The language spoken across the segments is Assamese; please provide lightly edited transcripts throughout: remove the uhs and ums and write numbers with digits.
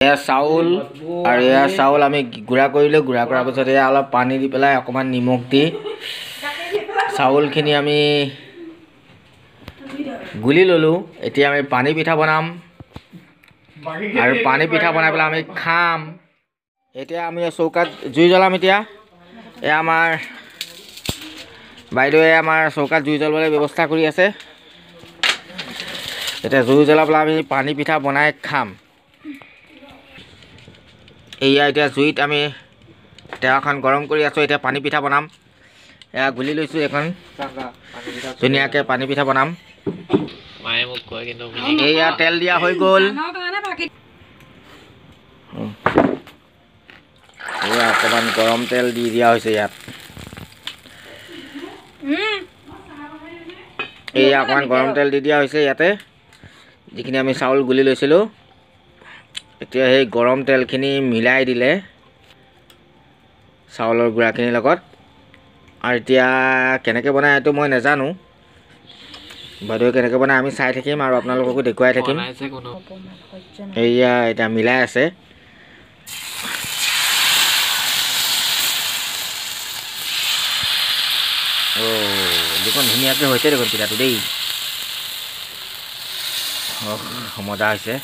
এয়া চাউল আৰু এয়া চাউল আমি গুড়া কৰিলোঁ। গুড়া কৰাৰ পিছত এয়া অলপ পানী দি পেলাই অকণমান নিমখ দি চাউলখিনি আমি গুলি ল'লোঁ। এতিয়া আমি পানী পিঠা বনাম আৰু পানী পিঠা বনাই পেলাই আমি খাম। এতিয়া আমি চৌকাত জুই জ্বলাম। এতিয়া এয়া আমাৰ বাইদেৱে আমাৰ চৌকাত জুই জ্বলাবলৈ ব্যৱস্থা কৰি আছে। এতিয়া জুই জ্বলাই পেলাই আমি পানী পিঠা বনাই খাম। এয়া এতিয়া জুইত আমি তেৱাখন গৰম কৰি আছোঁ। এতিয়া পানী পিঠা বনাম। এয়া গুলি লৈছোঁ এখন ধুনীয়াকৈ পানী পিঠা বনাম। এয়া তেল দিয়া হৈ গ'ল। এয়া অকণমান গৰম তেল দি দিয়া হৈছে ইয়াত। এয়া অকণমান গৰম তেল দি দিয়া হৈছে ইয়াতে, যিখিনি আমি চাউল গুলি লৈছিলোঁ। এতিয়া সেই গৰম তেলখিনি মিলাই দিলে চাউলৰ গুড়াখিনিৰ লগত। আৰু এতিয়া কেনেকৈ বনাই এইটো মই নাজানো। বাইদেৱে কেনেকৈ বনাই আমি চাই থাকিম আৰু আপোনালোককো দেখুৱাই থাকিম। এয়া এতিয়া মিলাই আছে। দেখোন ধুনীয়াকৈ হৈছে দেখোন পিঠাটো দেই। মজা হৈছে।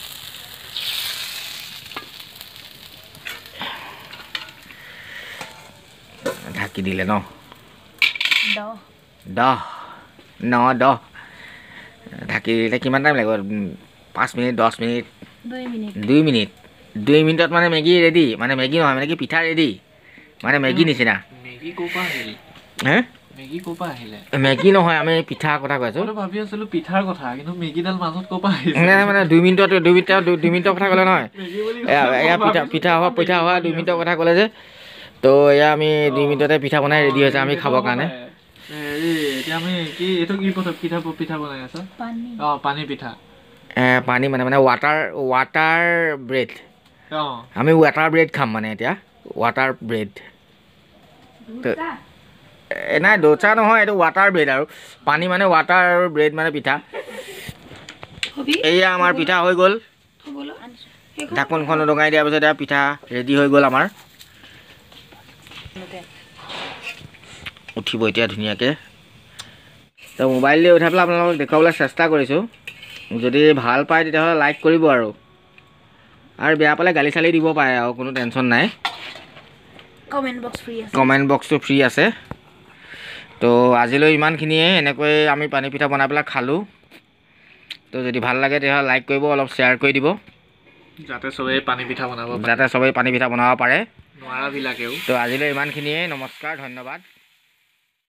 ঢাকি দিলে ন 10 ঢাকি দিলে কিমান টাইম লাগিব? 5 মিনিট 10 মিনিট 2 মিনিট 2 মিনিটত মানে মেগী ৰেডি। মানে মেগী নহয়, মানে কি পিঠা ৰেডি, মানে মেগী নিচিনা। মেগী ক'ৰ পৰা আহিল? হে মেগী ক'ৰ পৰা আহিলে? মেগী নহয়, আমি পিঠাৰ কথা কৈ আছোঁ। মই ভাবি আছিলোঁ পিঠাৰ কথা, কিন্তু মেগীডাল মাজত ক'ৰ পৰা আহিছে? মানে 2 মিনিটৰ কথা ক'লে নহয়। এয়া পিঠা হোৱা 2 মিনিটৰ কথা ক'লে যে, তো এয়া আমি 2 মিনিটতে পিঠা বনাই ৰেডি হৈছে আমি খাবৰ কাৰণে। এতিয়া আমি কি এইটো কি পিঠা বনাই আছা? পানী পিঠা। পানী মানে ৱাটাৰ ব্ৰেড। আমি ৱাটাৰ ব্ৰেড খাম মানে এতিয়া। ৱাটাৰ ব্ৰেড নাই, দোচা নহয়, এইটো ৱাটাৰ ব্ৰেড। আৰু পানী মানে ৱাটাৰ আৰু ব্ৰেড মানে পিঠা। এয়া আমাৰ পিঠা হৈ গ'ল। ঢাকোনখন উদঙাই দিয়াৰ পিছত এয়া পিঠা ৰেডি হৈ গ'ল আমাৰ। উঠিব এতিয়া ধুনীয়াকৈ। তো মোবাইল দি উঠাই পেলাই আপোনালোকক দেখুৱাবলৈ চেষ্টা কৰিছোঁ। যদি ভাল পায় তেতিয়াহ'লে লাইক কৰিব আৰু বেয়া পালে গালি চালি দিব পাৰে আৰু কোনো টেনশ্যন নাই। কমেণ্ট বক্সটো ফ্ৰী আছে। তো আজিলৈ ইমানখিনিয়ে। এনেকৈ আমি পানী পিঠা বনাই পেলাই খালোঁ। তো যদি ভাল লাগে তেতিয়াহ'লে লাইক কৰিব, অলপ শ্বেয়াৰ কৰি দিব, যাতে চবেই পানী পিঠা বনাব পাৰে। নোৱাৰাবিলাকেও। তো আজিলৈ ইমানখিনিয়ে। নমস্কাৰ, ধন্যবাদ।